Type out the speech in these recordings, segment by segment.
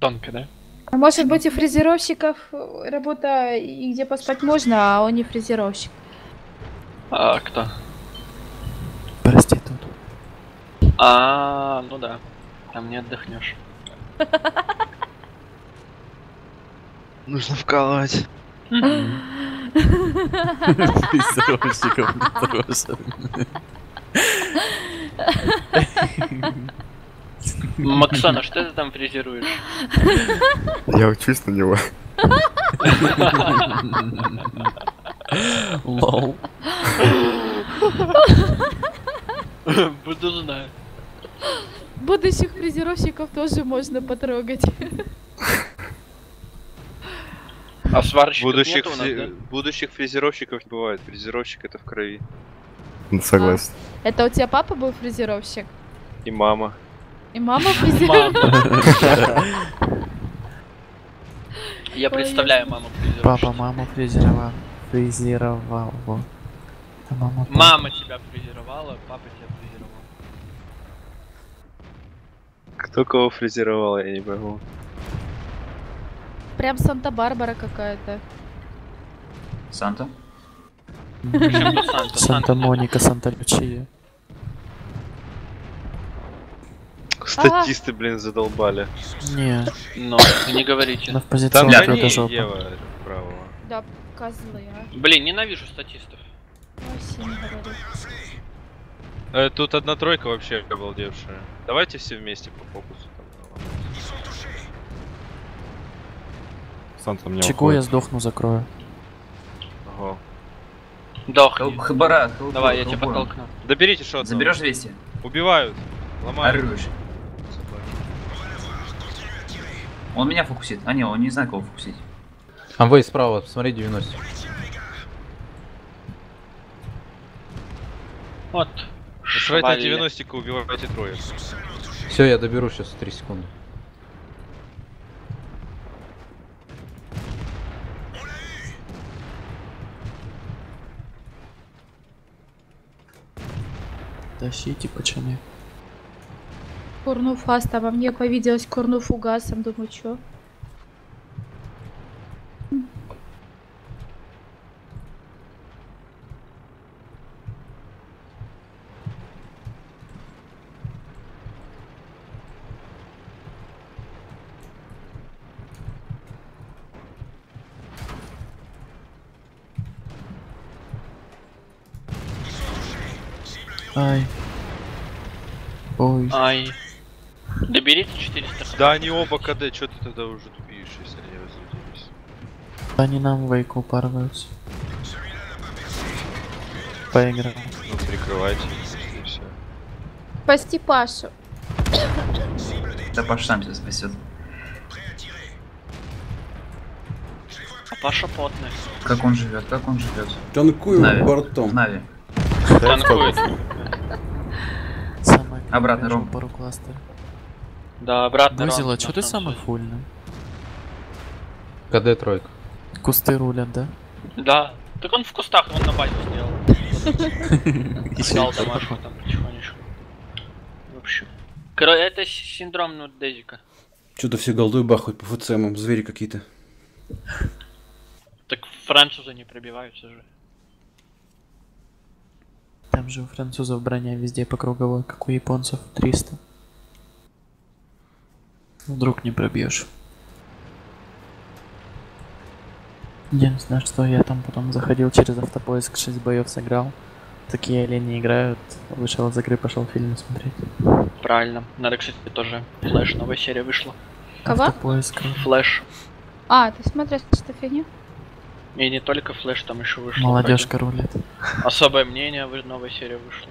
Тонко, да? А может быть, у фрезеровщиков работа и где поспать можно, а он не фрезеровщик. А кто? Проститут. Ну да. Там не отдохнешь. Нужно вкалывать. Фрезеровщиков тоже. Максона, что ты там фрезеруешь? Я учусь на него. Лол. Буду знать. Будущих фрезеровщиков тоже можно потрогать. А сварщиков нету у нас, да? Будущих фрезеровщиков не бывает. Фрезеровщик это в крови. Согласен. Это у тебя папа был фрезеровщик? И мама. И мама фрезеровщик? Я представляю маму фрезеровщика. Папа маму фрезеровал. Фрезеровал. Вот. А мама... Мама тебя фрезеровала, папа тебя фрезеровал. Кто кого фрезеровал, я не пойму. Прям Санта-Барбара какая-то. Санта? Причем тут Санта? Санта-Моника, Санта-Лючия. Статисты, блин, задолбали. Не, Ну, не говорите. она в Там позиционке гони это жопа. Ева правого. Да, козлы, а. Блин, ненавижу статистов. Вообще не говорю. Тут одна тройка вообще обалдевшая. Давайте все вместе по фокусу. Санта мне Чего я сдохну, закрою. Ого. Дохни. Хабара, Давай, я тебя подтолкну. Доберите что-то. Заберешь 200? Убивают. Ломают. Орешь. Он меня фокусит. А не, он не знает, кого фокусить. Амвей справа, смотри 90. Вот. Швайт на Швали. 90 убивайте трое. Все, я доберу сейчас 3 секунды. Тащите, пацаны. Курну фаст, а во мне повиделась курну фугасом. Думаю, чё? Ай. Ой. Ай. Доберите 400. Да они оба КД, что ты тогда уже тупишь, если они разрядились. Они нам вейку упарываются. Поиграем. Ну прикрывайте. И все. Спасти Пашу. Да Паш сам себя спасет. А Паша потный. Как он живет, как он живет? Танкую Нави. бортом. Нави. Танкует. Самая Обратно, Ром. пару кластер. Да, обратно. Гузила, Рон, что на ты самом самый деле. фульный? КД тройка. Кусты рулят, да? Да. Так он в кустах, он на базе сделал. Дал домашку там потихонечку. В общем. Это синдром Нурдезика. Что-то все голдой бахают по ФЦМам, звери какие-то. Так французы не пробиваются же. Там же у французов броня везде по круговой, как у японцев 300. Вдруг не пробьешь. Единственное, что я там потом заходил через автопоиск, 6 боев сыграл. Такие олени играют. Вышел из игры, пошел фильм смотреть. Правильно. Надо, кстати, тоже. Флэш, новая серия вышла. Кого? Автопоиск. Флэш. А, ты смотришь что фигню? И не только Флэш, там еще вышло. Молодежка рулит. Особое мнение, новая серия вышла.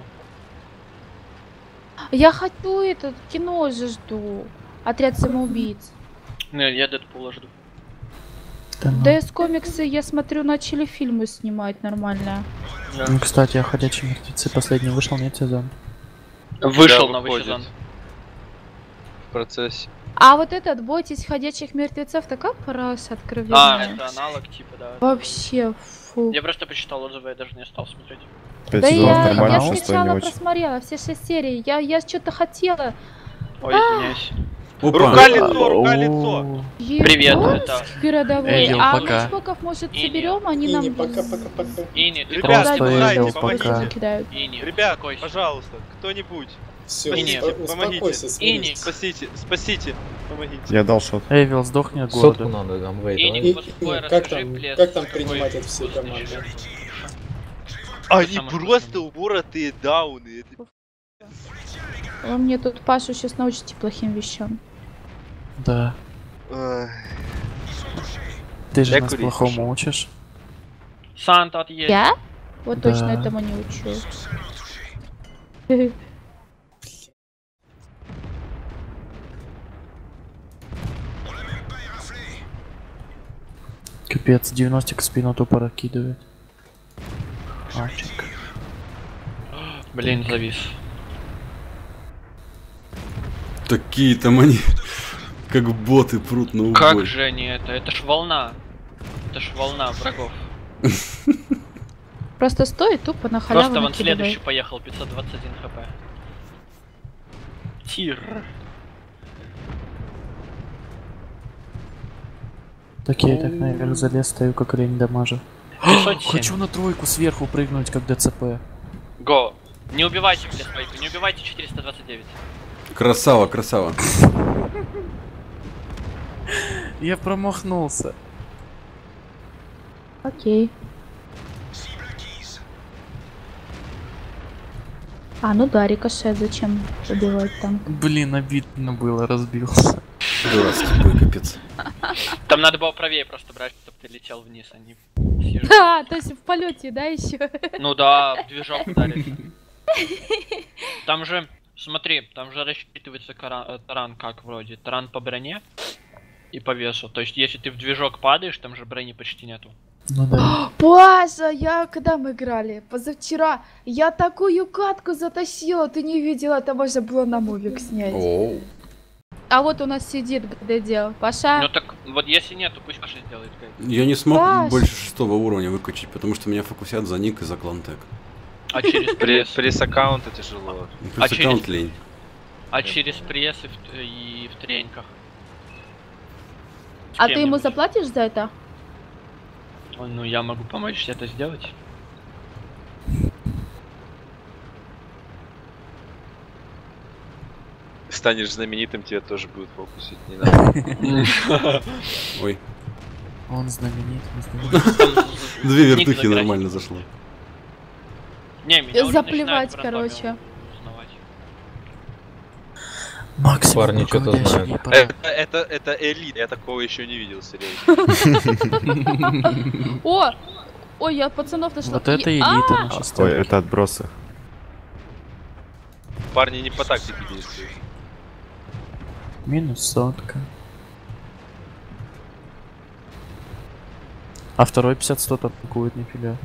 Я хочу это кино же жду. Отряд самоубийц. Не, я Дэдпула жду. Да ну. ДС комиксы, я смотрю, начали фильмы снимать нормально. Да. Ну, кстати, «Ходячие мертвецы» последний вышел, нет, сезон? Вышел Да, новый выходит. сезон. В процессе. А вот этот «Бойтесь ходячих мертвецов» такая параша откровенная. А, это аналог типа, да. Вообще, фу. Я просто почитал отзывы, я даже не стал смотреть. 5 Да сезонов я нормально, 6 не сначала очень. просмотрела все 6 серий. Я что-то хотела. Ой, извиняюсь. Опа. Рука лицо, рука лицо. Привет, это... Городовой. Эвил, А пока. матчпоков, может, Ини. соберем? Они Ини, нам... пока. Ини, ты Ребят, просто помогайте, Эвил, помогите. пока. кидают. Ини, Ребят, успокойся. пожалуйста, кто-нибудь. Все, Ини, успокойся, Ини. смирись. Спасите, помогите. Я дал шот. Эвил, сдохни от Сотку голода. надо, Амвей, Ини, давай. вот твой Как расскажи, там, плес, как там какой принимать от всей вкусный команды? шашлык. Они самое просто вкусное. упоротые дауны. Вы мне тут Пашу сейчас научите плохим вещам. Да. Ой. Ты же Дай нас курить плохому пошел. учишь. Санта отъедет. Я? Вот Да. точно этому не учу. Капец, 90 спину тупо раскидывает. Мальчик. Блин, завис. Такие там они, как боты прут на убой. Как же они это? Это ж волна. Это ж волна врагов. Просто стой тупо на халяву Просто вон накидывай. следующий поехал, 521 хп. Тир. Так я и так наверх залез, стою как лень дамажа. 507. Хочу на тройку сверху прыгнуть, как ДЦП. Го. Не убивайте, блядь, спайку, не убивайте 429. Красава, красава. Я промахнулся. Окей. А, ну да, рикошет, зачем убивать там? Блин, обидно было, разбился. Дурацкий бой, капец. Там надо было правее просто брать, чтобы ты летел вниз, а не съезжал. Да, то есть в полете, да, еще? Ну да, в движок ударить. Там же, смотри, там же рассчитывается таран как вроде. Таран по броне и по весу. То есть если ты в движок падаешь, там же брони почти нету. Ну да. Паша, когда мы играли? Позавчера. Я такую катку затащила, ты не видела, это можно было на мувик снять. Оу. А вот у нас сидит ГД. Паша. Ну так, вот если нет, то пусть Паша сделает. Я не смог Паш. больше 6 уровня выкачать, потому что меня фокусят за ник и за клантек. А через пресс, Пресс аккаунта тяжело. Плюс через- аккаунт лень. а через пресс и в треньках. А ты ему Кем-нибудь. заплатишь за это? Ну я могу помочь тебе это сделать. Станешь знаменитым, тебя тоже будут фокусить, не надо. Ой, Он знаменит, не знаменит. две Ник вертухи наградить. нормально зашло. Не, меня уже Заплевать, начинают в короче. рандоме узнавать. Максимум Парни что-то руководящий знают. аппарат. Это элит, я такого еще не видел, серьезно. О! Ой, я пацанов нашла. Вот это И- элита наша Ой, стая. это отбросы. Парни не по тактике действуют. Минус сотка. А второй 50-100 атакует, нифига.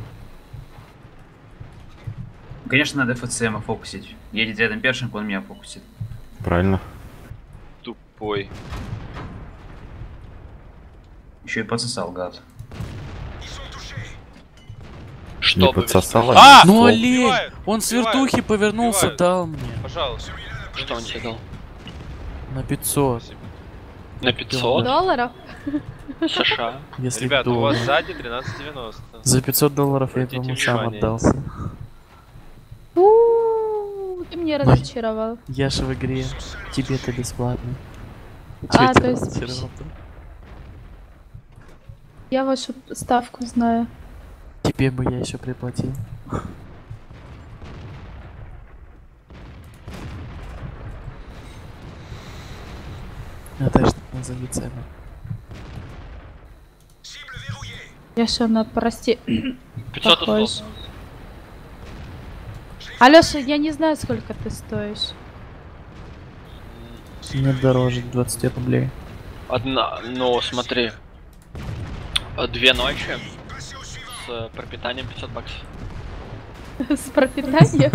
Конечно, надо ФЦМа фокусить. Едет рядом першинг, он меня фокусит. Правильно. Тупой. Еще и подсосал, гад. Что Не бы подсосало. А! Ну Фол. олень! Убиваю, Он с убиваю, вертухи повернулся, убиваю. дал мне. Пожалуйста. Что он тебе дал? На 500. Спасибо. На 500 $500? США. Если Ребят, у вас доллар. сзади 13.90. За $500 я Обратите ему сам внимание. отдался. Ты меня разочаровал. Я же в игре. Тебе-то бесплатно. А, Чё я то тебя есть- разочаровал-то? Я вашу ставку знаю. Тебе бы я еще приплатил. Это что назови цену? Я что, на прости... 500 похож. услов. Алёша, я не знаю, сколько ты стоишь. Нет, дороже 20 рублей. Одна, ну смотри. 2 ночи с пропитанием 500 баксов. С пропитанием?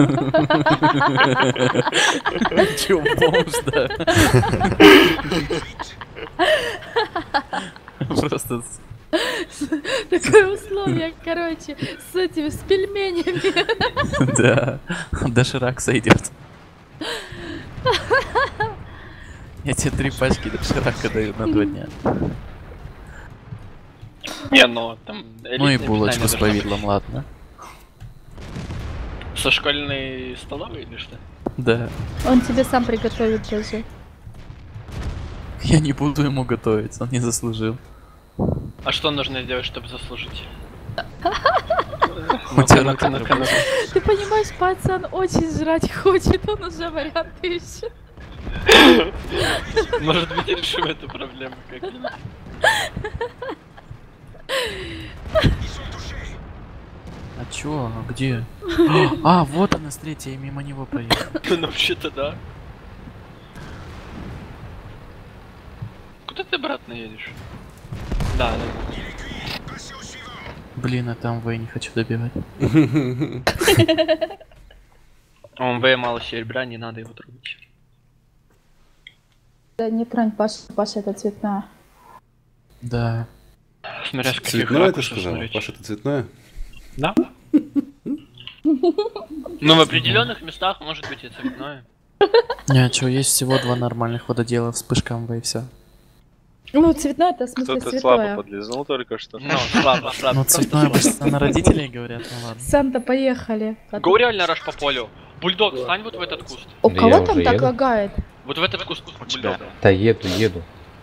Чё, бомж, да? Просто... Такое условие, короче, с этими, с пельменями. Да. Доширак сойдет. Я тебе 3 пачки доширака даю на 2 дня. Не, ну там... Ну и элитное булочку питание с должно быть. повидлом, ладно. Со школьной столовой или что? Да. Он тебе сам приготовит даже. Я не буду ему готовить, он не заслужил. А что нужно сделать, чтобы заслужить? У тебя руки Ты понимаешь, пацан очень жрать хочет, он уже варианты ищет. Может быть, решим эту проблему как-нибудь. А чё? А где? А, вот она, смотрите, я мимо него проехал. Ну, вообще-то да. Куда ты обратно едешь? Да, да. Блин, а там В не хочу добивать. Он В мало серебра, не надо его трогать. Да не тронь, Паша, Паша, это цветная. Да. Смотря с каких Цветное ты ракурсов сказал? смотреть. Паша, это цветное? Да? Ну, в определенных местах может быть и цветное. Не, а чё, есть всего 2 нормальных вододела, вспышка МВ и все. Ну, цветное это в смысле Кто-то слабо святое. подлизнул только что. Ну, слабо, слабо. Ну, просто цветное слабо. обычно на родителей говорят, ну ладно. Санта, поехали. Гоу реально раш по полю. Бульдог, стань вот в этот куст. У Да кого я там уже так еду. лагает? Вот в этот куст бульдог. Да еду.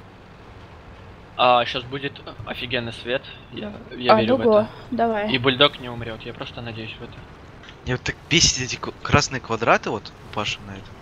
А сейчас будет офигенный свет. Я верю в ну это. давай. И бульдог не умрет, я просто надеюсь в это. Мне вот так бесит эти красные квадраты, вот, у Паши на этом.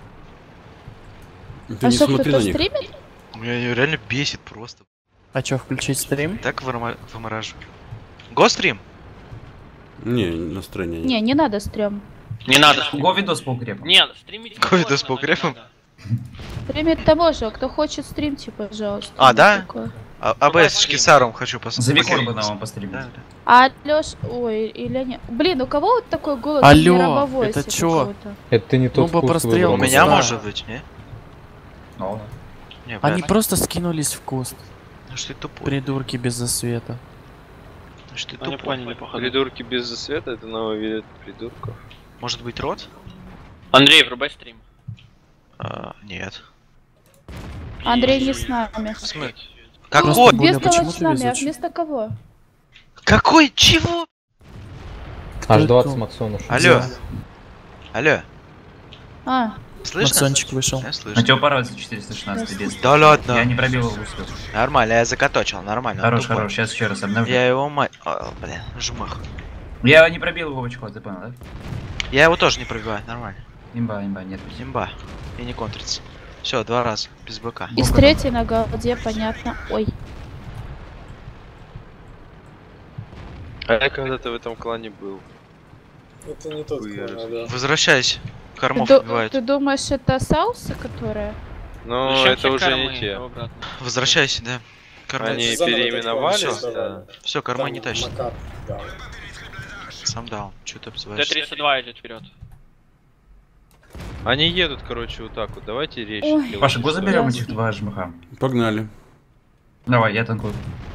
Ты А не что, смотри кто-то на них. стримит? Меня реально бесит просто. А чё, включить стрим? Так вымораживаю. Гострим? Не, настроения нет. Не надо стрём. Не надо Го стримить. видос по укрепам. Нет, стримить Го видос можно, по но не укрепам? надо. Стримит того же, кто хочет стримьте, пожалуйста. А, Ну, да? такое. АБС Шкисаром хочу За посмотреть. Викор бы на вам постримить. Да. А Лёш, ой, или не... Блин, у кого вот такой голос Алло, мировой это себе чё? какой-то? Это ты не тот Ну, по вкус прострелу У выбрал. меня Да. может быть, не? Ну, Не, Они правильно. просто скинулись в куст. Ну что ты тупой. Придурки без засвета. Ну что ты Они тупой. поняли, походу. Придурки без засвета, это новый вид придурков. Может быть рот? Андрей, врубай стрим. Нет. Андрей не с нами. Смысл? Просто Какой? Боля, Без того почему с ты нами, а везучий? вместо кого? Какой? Чего? Аж Кто 20 это? Максон ушел. Алло. Алло. А, Слышно? Максончик вышел. Я на слышу. тебя порвался 416 без. Да ладно. Я не пробил его успел. Нормально, я закаточил, нормально. Хорош, тупо. хорош, сейчас еще раз обновлю. Я его мать... Блин, жмах. Я не пробил его в очко, ты понял, да? Я его тоже не пробиваю, нормально. Имба, нет. Имба. И не контрится. Все, 2 раза, без БК. и с третьей на голде, понятно. Ой. А я когда-то в этом клане был. Это не тот Хуя клан, да. Возвращайся. Кормов Ты, убивает. ты думаешь, это Саусы, которые? Но Зачем это все уже кормы? не те. Обратно. Возвращайся, да. Кормов. Они Заново переименовались, такое да. Все, корма Там не тащит. Макар, да. Сам дал. Че ты обзываешься? Т-32 идет вперед. Они едут, короче, вот так вот. Давайте речь. Ой. Паша, го заберем Ясно. этих два жмыха. Погнали. Давай, я танкую.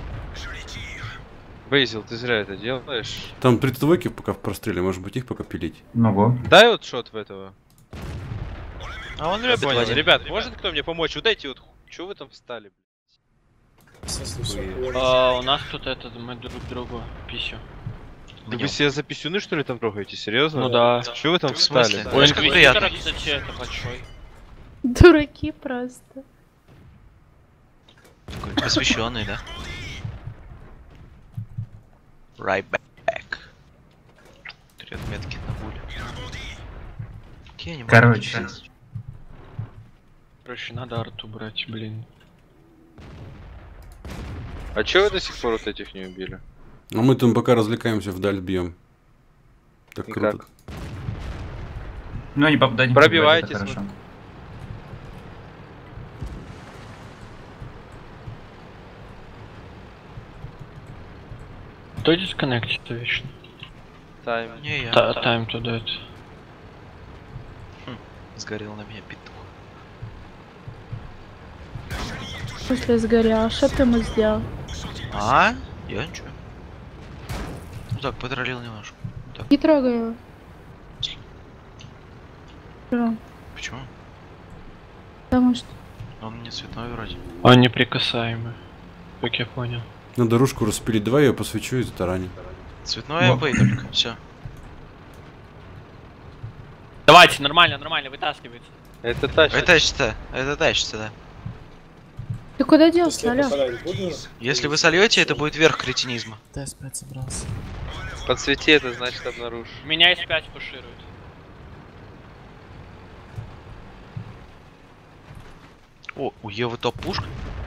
Бейзил, ты зря это делаешь. Там предствойки пока в простреле, может быть их пока пилить. Ну го. Дай вот шот в этого. А он любит Понял. Вадим. Ребят, может кто мне помочь? Вот эти вот. Чего вы там встали? Все, слушай, У нас тут этот, мы друг другу писю. Да вы себя за писюны, что ли, там трогаете? Серьезно? Ну да. Чего вы там В смысле? встали? Ой, как приятно. Кстати, это большой. Дураки просто. Такой посвященный, да? Right back. 3 отметки на буле. Какие они Короче. маленькие. Короче, надо арту брать, блин. А чего вы до сих пор вот этих не убили? А мы там пока развлекаемся, вдаль бьем. Так И круто. как? Ну, не попадать, не Пробивайтесь, попадать, это хорошо. Кто дисконнектится вечно? Тайм. Не, я Тайм to that. сгорел на меня петух. В смысле сгорел? Что ты ему сделал? А? Я ничего. Ну так, подролил немножко. Ну так, Не трогай его. Чё? почему? Потому что... Он не цветной вроде. Он неприкасаемый, как я понял. Надо ружку распилить. Давай я посвечу и затараню. Цветной АП только, все. Давайте, нормально, вытаскивается. Это тащит. Это тащится, да. Ты куда Если делся, я алё? повторять буду, Если вы сольете, это будет верх кретинизма. Т-5 собрался. Подсвети, это значит обнаружь. Меня С5 пуширует. О, у Евы топ пушка.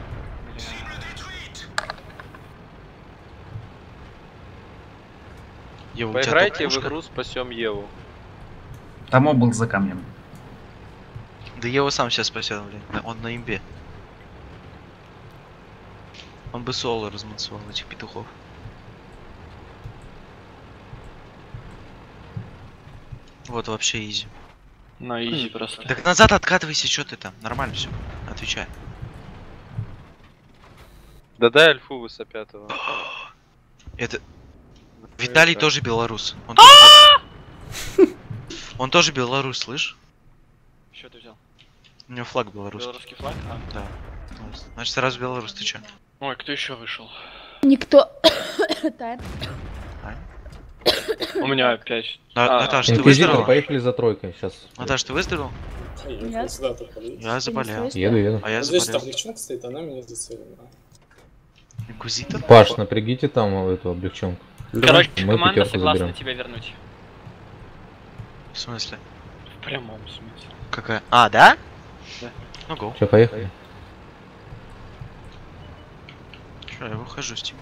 Ева, у тебя Поиграйте в топ-пушка? игру «Спасем Еву». Там был за камнем. Да Ева сам сейчас спасет, блин. Он на имбе. Он бы соло размансовал этих петухов. Вот вообще изи. На изи просто. Так назад откатывайся, что ты там? Нормально все. Отвечай. Да дай альфу высопятого. Это... Виталий Это- тоже белорус. Он тоже белорус, слышь? Что ты взял? У него флаг белорусский. Белорусский флаг? А. Да. Значит, сразу белорус, ты чё? Ой, кто еще вышел? Никто. Тайм. У меня опять. Наташ, ты Инквизитор, выздоровел? поехали за тройкой. Сейчас. Наташ, ты выздоровел? ей, Нет. вот сюда только видите. Я заболел. Еду. А я Вот здесь там заболел. девчонка стоит, она меня зацелила. Инквизитор? Паш, напрягите там эту облегченку. Короче, мы команда пятерку согласна заберем. тебя вернуть. В смысле? В прямом смысле. Какая? А, да? Да. Ну, го. Че, поехали? Чё, я выхожу с тима.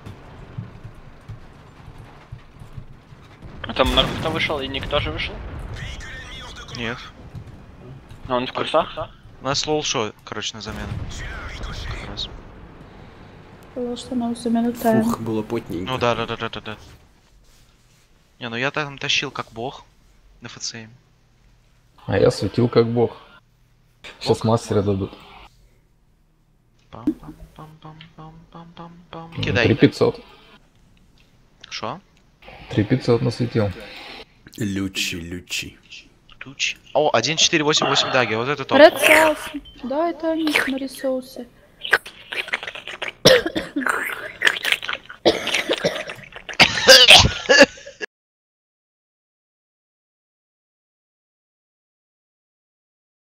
А там много кто вышел, и никто же вышел? Нет. А он в курсах? У нас лол шоу, короче, на замену. Как раз. Было, что на замену тайм. Ух, было потненько. Ну да. Не, ну я там тащил как бог на ФЦМ. А я светил как бог. Сейчас мастера дадут. Пам-пам-пам-пам-пам-пам. Ну, Кидай. 3500. Шо? 3500 насветил. Лючи. Ключ. О, 1488 даги, вот это топ. Ред соус. Да, это они смотри соусы.